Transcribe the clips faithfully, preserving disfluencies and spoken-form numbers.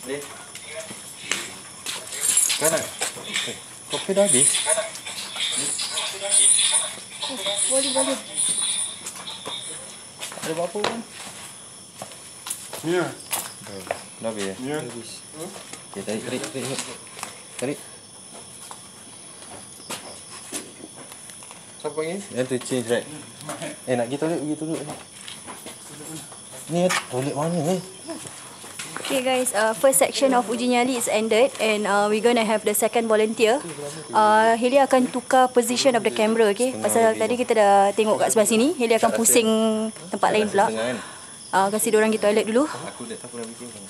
Boleh. Kanan. Eh, kopi dah habis. Boleh, boleh. Ada apa-apa kan? Ya. Dah habis ya? Ya. Okay, tarik, tarik, tarik. Tarik. Siapa panggil? Yang tu change right? Eh, nak pergi toilet, pergi toilet. Ni toilet mana ni? Okay guys, uh, first section of uji nyali is ended and uh, we're gonna have the second volunteer. Uh, Heli akan tukar position of the camera, okay? Pasal tadi kita dah tengok kat sebelah sini, Heli akan pusing tempat lain pula. Uh, kasi diorang pergi toilet dulu. Aku dah tak pernah bikin kan.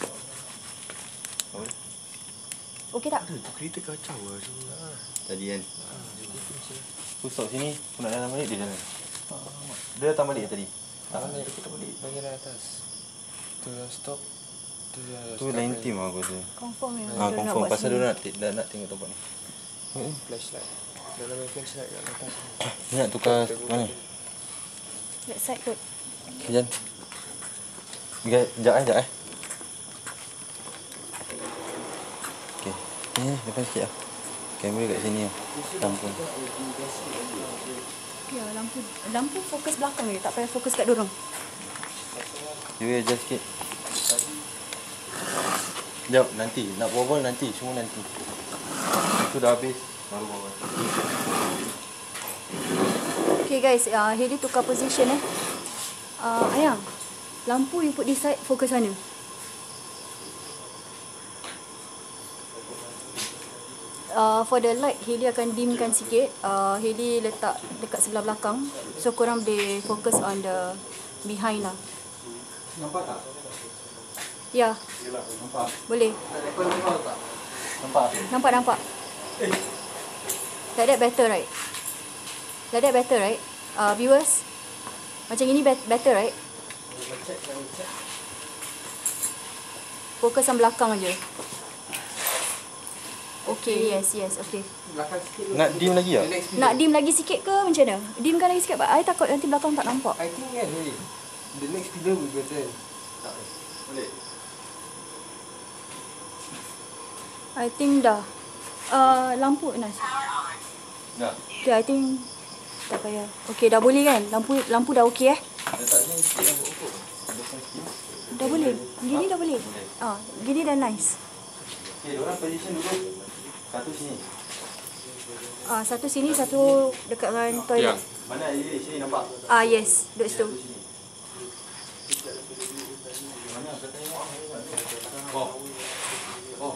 Okay tak? Itu kereta kacau lah semua. Tadi kan. Aku stop sini, aku nak datang balik, dia jalan. Dia datang balik tadi? Tak, mana kita balik bahagian atas. Tu yang stop. Tu yang Tu lain team aku rasa. Confirm ya. Ha, confirm. Pasal dia nak, nak, nak tengok tempat ni. Hmm. Flashlight. Dalam main flashlight kat atas. Ni nak tukar mana? That side kot. Sekejap. Sekejap, sekejap eh, sekejap eh. Okay. Ni, depan sikit lah. Kamera kat sini lah. Lampu. Ya, lampu lampu fokus belakang je, tak payah fokus kat dorang. You adjust sikit. Sekejap, nanti. Nak berbual nanti. Semua nanti. Itu dah habis. Baru berbual. Okay guys, uh, Heli tukar position eh. Uh, Ayang, lampu you put this side, fokus sana. Uh, for the light, Heli akan dimkan sikit. Uh, Heli letak dekat sebelah belakang. So korang boleh fokus on the behind lah. Nampak tak? Ya. Yalah, nampak. Boleh. Nampak tak? Nampak? Nampak, nampak. Like that better, right? Like that better, right? Uh, viewers, macam ini be- better, right? Fokus yang belakang je. Okay, yes, yes, okay. Belakang sikit. Nak dim lagi tak? Nak dim lagi sikit ke macam mana? Dimkan lagi sikit, I takut nanti belakang tak nampak. I think kan boleh. The next pillar will be better. Tak boleh. I think dah. Uh, lampu Nas. Dah. Okay, I think tak payah. Okay, dah boleh kan? Lampu lampu dah okay eh? Letak sini sikit lampu pokok. Depan sikit. Dah boleh. Gini dah boleh. Ah, gini dah nice. Okay, diorang position dulu. Satu sini. Ah, satu sini, satu dekat dengan toilet. Mana ini? Sini nampak? Ah, yes, duduk situ. Mana? Kata tengok. Oh. Oh.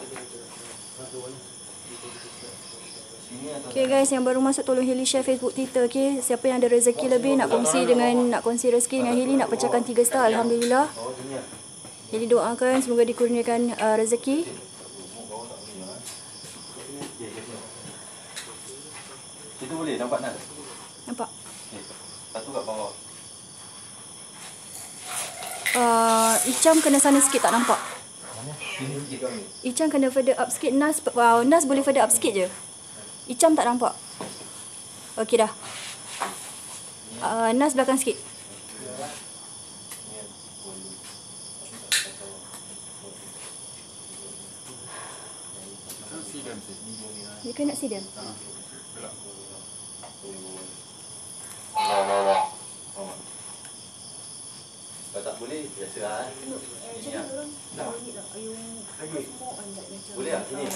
Okay guys, yang baru masuk tolong Heli share Facebook, Twitter, okay? Siapa yang ada rezeki lebih nak kongsi dengan nak kongsi rezeki dengan Heli, nak pecahkan tiga star, alhamdulillah. Heli doakan semoga dikurniakan uh, rezeki. Itu boleh nampak nak? Nampak? Okay. Satu kat bawah. Uh, Icam kena sana sikit, tak nampak. Sini sikit kami. Icam kena further up sikit. Nas, wow, Nas boleh further up sikit je. Icam tak nampak. Okey dah. Uh, Nas belakang sikit. You cannot see them. Allah, Allah, Allah. Kalau tak boleh, biasalah. Ini lah. Boleh tak? Sini.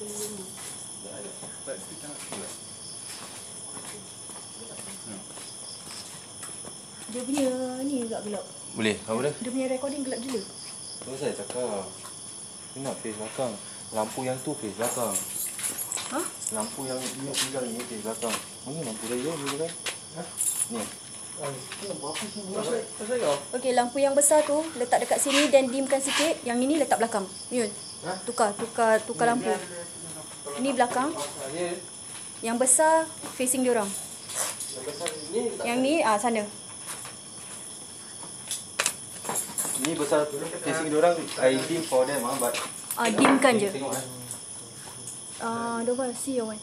Dia punya ni agak gelap. Boleh? Apa dia? Dia punya recording gelap gila. Tu saya cakap. Dia nak face belakang. Lampu yang tu face belakang. Ha? Lampu yang ni tinggal ni face belakang. Mana lampu raya ni kan? Ha? Ni. Okey, lampu yang besar tu letak dekat sini dan dimkan sikit. Yang ini letak belakang. Yun. Tukar, tukar, tukar lampu. Ini belakang. Yang besar facing diorang. Yang ni ah sana. Ni besar facing diorang. I dim for them ah, but Ah dimkan je. tengok eh. Ah, Dova, see your one.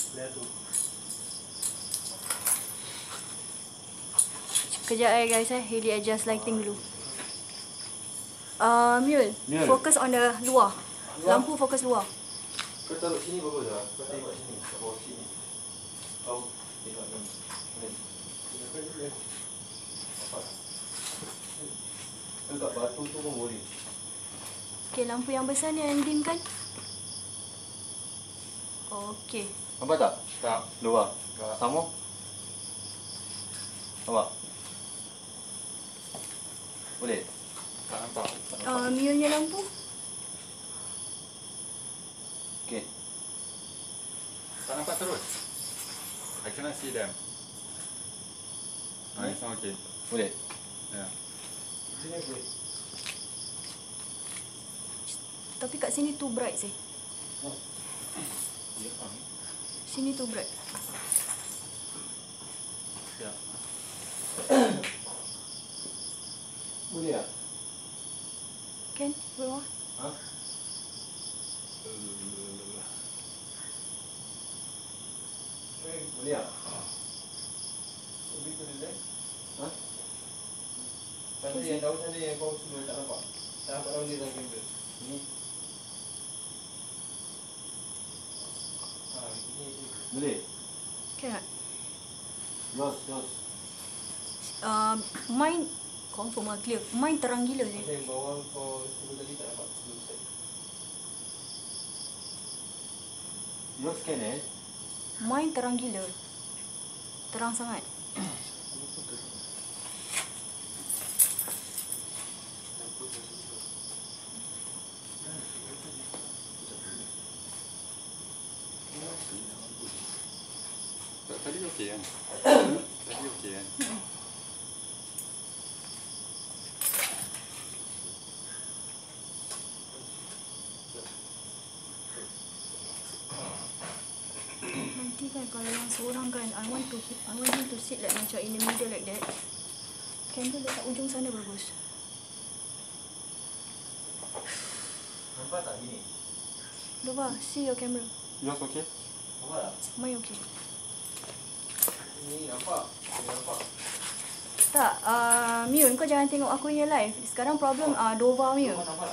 Kejap eh guys eh, Heli adjust lighting dulu. Uh, Mule, Mule. focus on the luar. lampu fokus luar. Kau taruh sini bagus lah. Kau tengok sini. Kat bawah sini. Kau tengok ni. Ni. Nampak tak? Dekat batu tu pun boleh. Okey, lampu yang besar ni yang dim kan? Okey. Nampak tak? Tak. Luar. Tak. Sama. Nampak? Boleh? Tak nampak. Uh, mirrornya lampu. Okey. Tak nampak terus. I cannot see them. Ah, it's not okay. Boleh? Yeah. Sini boleh. Tapi kat sini too bright sih. Ya. Sini too bright. Ya. Boleh tak? Kan? Bawah. Ha? Boleh tak? Lebih ke relax? Ha? Sana yang daun sana yang kau semua tak nampak. Tak nampak daun dia dalam kamera. Ni. Ha, ini. Boleh? Kan tak? Jos, jos. Uh, mine confirm lah clear. Mine terang gila sih. Masa yang bawah kau semua tadi tak nampak. Jos scan eh? Mine terang gila. Terang sangat. Tadi okey kan? Tadi okey kan? Nanti kan kalau yang seorang kan, I want to I want him to sit like macam in the middle like that. Candle dekat ujung sana bagus. Nampak tak gini? Lupa, see your camera. Yours okay? Nampak tak? Mine okay. Ni nampak? Ni nampak? Tak, uh, Myun, kau jangan tengok aku punya live. Sekarang problem uh, Dova punya. Kau nampak tak?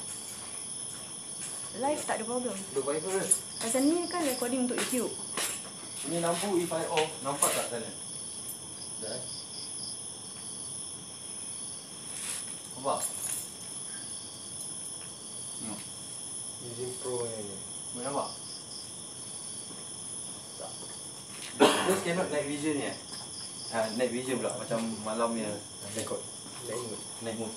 Live tak ada problem. Dua baik first. Pasal ni kan recording untuk YouTube. Ini lampu if I off, nampak tak sana? Sekejap eh. Nampak? No. Vision Pro ni. Boleh nampak? Tak. Those cannot night vision ni eh? Ha, night vision pula, macam malam ni. Record. Night mode. Night mode.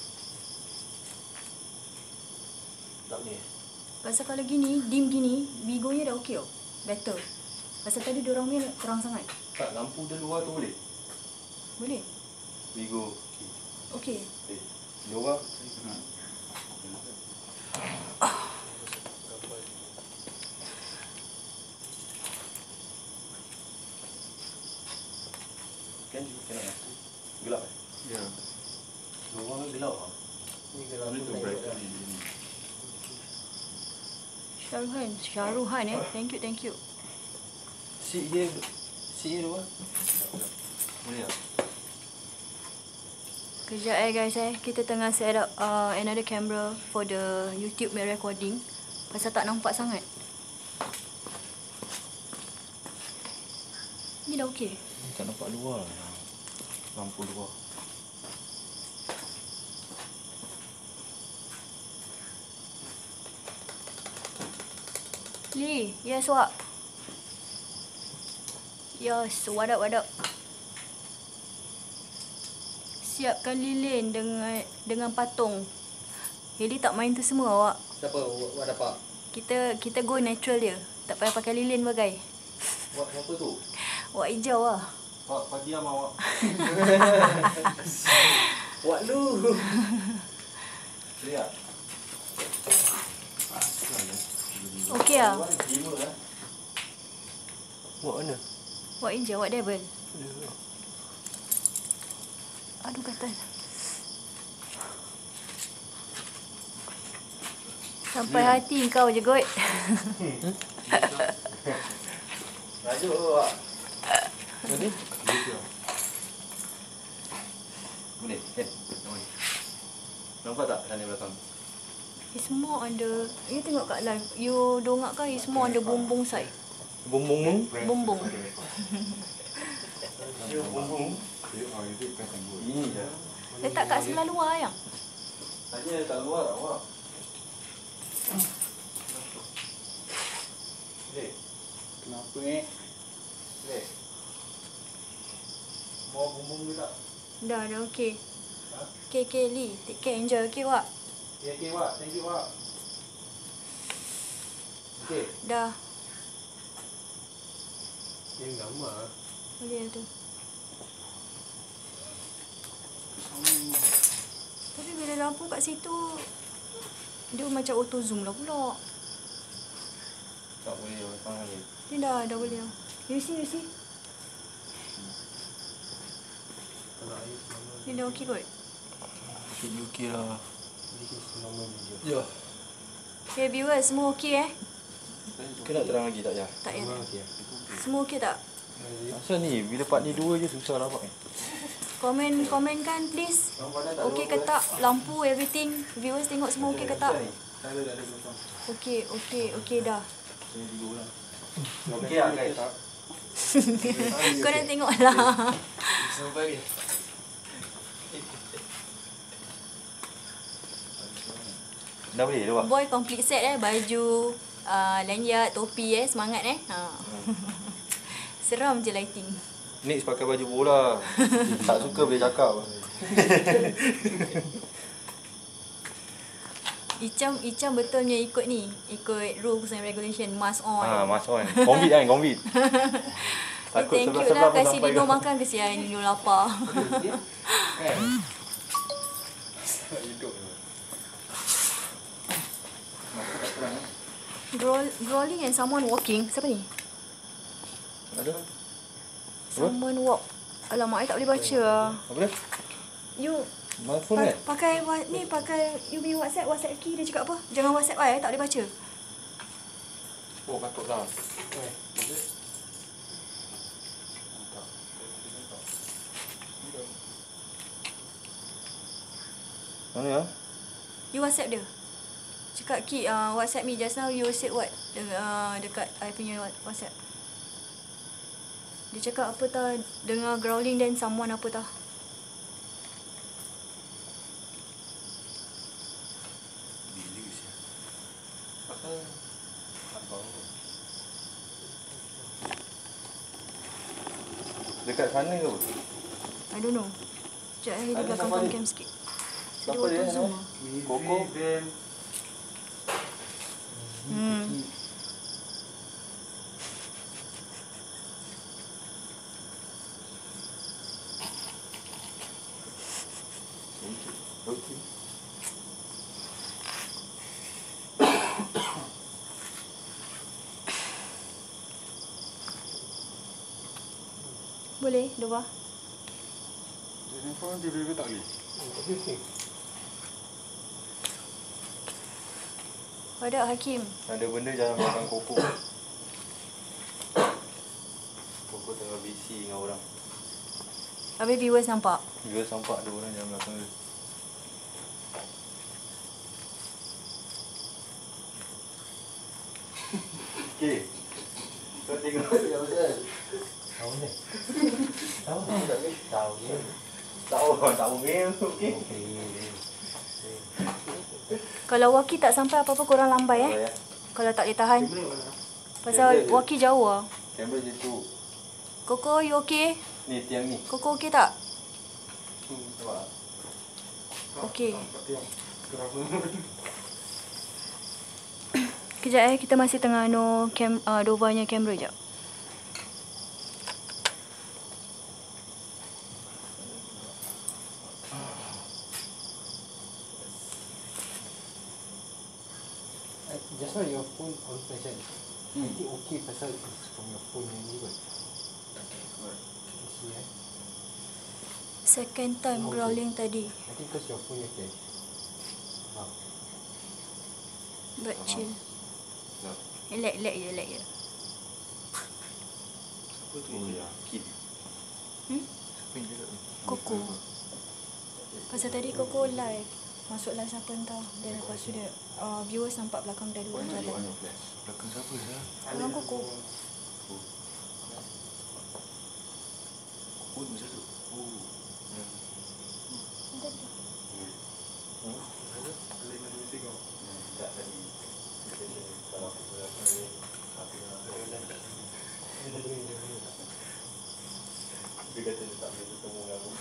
Tak ni eh? Pasal kalau gini, dim gini, Bigo-nya dah okey tau. Better. Pasal tadi diorang punya terang sangat. Tak, lampu dia luar tu boleh? Boleh? Bigo. Okey. Eh, luar. Hmm. Kan juga kena eh? Gelap eh? Ya. Luar gelap ah. Ni gelap. Only to brighten ini. Syaruhan. Syaruhan eh. Thank you, thank you. Si dia, si dia luar. Boleh tak? Kejap eh guys eh. Kita tengah set up uh, another camera for the YouTube punya recording. Pasal tak nampak sangat. Ni dah okey. Tak nampak luar lah. Lampu luar. Lee, yes what? Yes, what up, what up? Siapkan lilin dengan dengan patung. Heli tak main tu semua awak. Siapa? Wak dapat? Kita kita go natural dia. Tak payah pakai lilin bagai. Wak apa tu? Wak hijau lah. Wak pagi sama awak. Wak lu. Lihat. Okey lah. Wak lima lah. Wak mana? Wak hijau, wak devil. Aduh gatal. Sampai hati kau je kot. Rajuk tu awak. Boleh? Boleh? Kan? Boleh. Nampak tak sana belakang? It's more on the, you tengok kat live, you dongak kan, it's more on the bumbung side. Bumbung mung. Bumbung. Bumbung. Ini je. Letak kat sebelah luar yang. Tanya letak luar awak. Lek. Kenapa eh? Lek. Mau bumbung ke tak? Dah, dah okey. Ha? Okay, okay, Lee. Take care, enjoy. Okay, Wak? Okay, okay, Wak. Thank you, Wak. Okay. Dah. Yang gambar. Boleh tu. Tapi bila lampu kat situ, dia macam auto zoom lah pula. Tak boleh, orang panggil. Ni dah, dah boleh. You see, you see. Ni dah okey kot. Should be okay lah. This is normal video. Ya. Okay, viewers, semua okey eh? Kena nak terang lagi tak, ya? Tak ya. Normal okay. Semua okey tak? Asal ni, bila part ni dua je susah nampak ni. Komen, komen kan please. Okey ke tak? Lampu, everything. Viewers tengok semua okey ke tak? Okey, okey, okey dah. Okey lah guys. Kau nak tengok lah. Sampai ni. Dah boleh dah, Wak? Boy complete set eh. Baju, uh, lanyard, topi eh. Semangat eh. Ha. Seram je lighting. Next pakai baju bola. Tak suka boleh cakap. Icam, Icam betulnya ikut ni. Ikut rules and regulation. Mask on. Ha, mask on. Covid kan, Covid. Eh, thank you lah. Kasih Dino makan. Kesian Dino lapar. Hidup. Growl, growling and someone walking. Siapa ni? Ada? Someone walk. Alamak, I tak boleh baca lah. Apa dia? You Mana phone pa- kan? pakai wa- ni pakai you punya WhatsApp, WhatsApp key dia cakap apa? Jangan WhatsApp I, I tak boleh baca. Oh, patutlah. Mana ya? You WhatsApp dia. Cakap Ki, uh, WhatsApp me just now you said what? De- uh, dekat I punya WhatsApp. Dia cakap apa tah, dengar growling dan someone apa tah. Dekat sana ke apa? I don't know. Sekejap eh, dia Ada belakang siapa ni? cam sikit. Siapa Dia dia? auto zoom lah. Koko? Hmm. Okey. Boleh, dua. Telefon tiba-tiba tak boleh. Ada Hakim. Ada benda jangan makan Koko. Koko tengah busy dengan orang. Habis viewers nampak. Dia sampak ada orang dalam belakang dia. Okey. Kau tengok dia pasal. Tahu ni. Tahu tak ni? Tahu ni. Tahu tahu ni. Okey. Kalau Waki tak sampai apa-apa korang lambai eh. Ya. Kalau tak boleh tahan. Pasal Waki jauh lah. Kamera je tu. Koko, you okay? Ni tiang ni. Koko okay tak? Hmm, nampak. Okay. Kejap eh, kita masih tengah no cam, uh, Dovanya kamera jap. Just now your phone on flash kan? I think okay pasal it's from your phone yang ni kot. You see eh? Second time growling tadi. I think because your phone yang flash. Ha. But chill. No. Eh, lag, lag je, lag je. Apa tu? Oh ya, kid. Hmm? Siapa yang cakap ni? Koko. Pasal tadi Koko live. Masuk live siapa entah. Dan lepas tu dia uh, viewers nampak belakang dia dulu jalan. Belakang siapa ya? Orang kukuh. Oh, macam tu. Oh. Ada tu. Tak tadi. Kalau aku berapa ni, aku nak dia kata dia tak boleh bertemu dengan aku.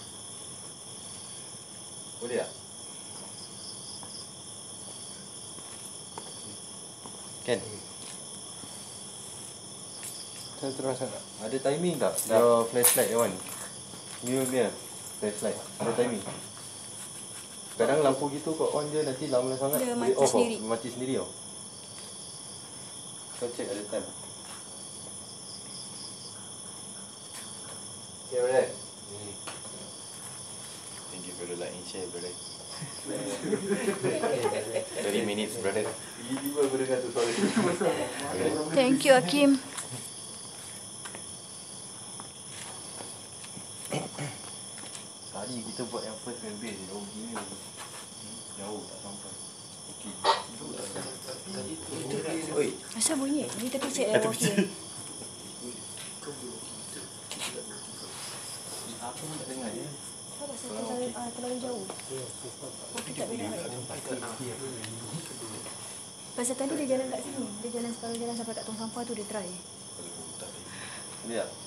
Boleh tak? Kan? Saya terus tak. Ada timing tak? Your flashlight that one. New punya flashlight. Ada timing. Kadang lampu gitu kau on je nanti lama sangat Dia boleh mati off tau. sendiri. Mati sendiri tau. Kau check ada time. Okay, brother. Thank you for the like and share, brother. thirty minutes, brother. Tiba-tiba aku dengar tu suara tu. Thank you Hakim. Tadi kita buat yang first fan base jauh gini. Jauh tak sampai. Okey. Oi. Asal bunyi? Ni tepi cek dah okey. Aku pun tak dengar je. Apa pasal terlalu, uh, terlalu jauh? Aku tak boleh. Pasal tadi dia jalan kat sini. Dia jalan separuh jalan sampai kat tong sampah tu dia try. Boleh tak?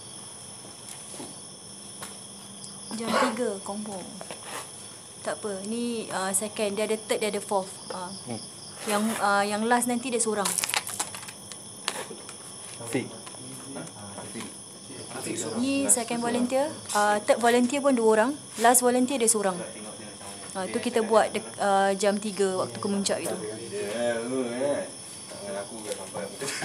Jam tiga confirm. Tak apa. Ni uh, second. Dia ada third, dia ada fourth. Uh. Hmm. Yang uh, yang last nanti dia seorang. Fik. Ni second volunteer. Uh, third volunteer pun dua orang. Last volunteer dia seorang. Uh, tu kita buat de- uh, jam tiga waktu kemuncak gitu. Dia lu kan. Tangan aku kat sampai.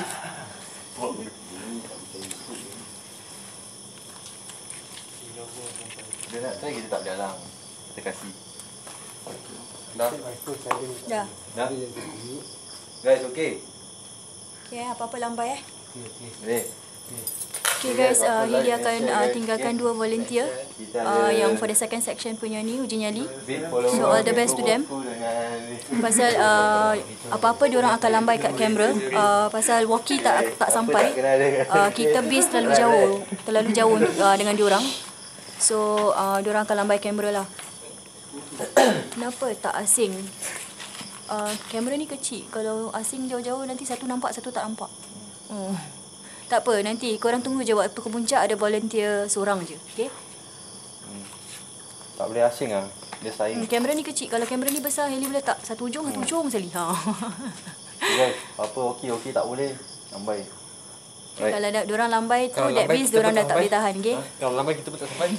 Dia nak try kita tak boleh halang. Kita kasih. Dah. iPhone saya ni. Dah. Dah. Dia yang bunyi. Guys, okey. Okay, apa-apa lambai eh. Okey, okey. Boleh. Okay guys, uh, Hilly akan uh, tinggalkan dua volunteer uh, yang for the second section punya ni, uji nyali. So all the best to them. Pasal uh, apa-apa diorang akan lambai kat kamera. Uh, pasal walkie tak tak sampai. Uh, kita base terlalu jauh, terlalu jauh uh, dengan diorang. So uh, diorang akan lambai kamera lah. Kenapa tak asing? Uh, kamera ni kecil. Kalau asing jauh-jauh nanti satu nampak, satu tak nampak. Hmm. Tak apa, nanti korang tunggu je waktu kemuncak ada volunteer seorang je. Okay? Hmm. Tak boleh asing ah. Dia saing. Hmm, kamera ni kecil. Kalau kamera ni besar, Heli boleh tak? Satu ujung, satu ujung sekali. Ha. Okay, guys, apa okey okey tak boleh. Lambai. Right. Kalau ada diorang lambai tu, Kalau that lambai means kita diorang pun dah tak tak boleh lambai. tahan. Okay? Kalau lambai kita pun tak sampai.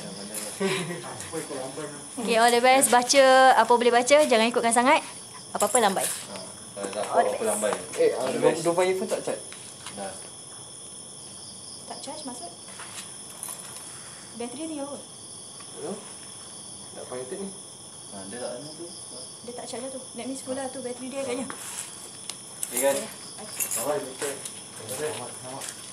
Okay, all the best. Baca apa boleh baca. Jangan ikutkan sangat. Apa-apa lambai. Ha. Kalau tak apa lambai. Eh, dua iPhone tak cat? Dah. Tak charge maksud? Bateri tinggal apa? Tak payah ni. Ha, dia tak ada tu. Dia tak charge lah tu. That means full lah tu bateri dia agaknya. Okay guys. Okay. Bye bye. Selamat, selamat.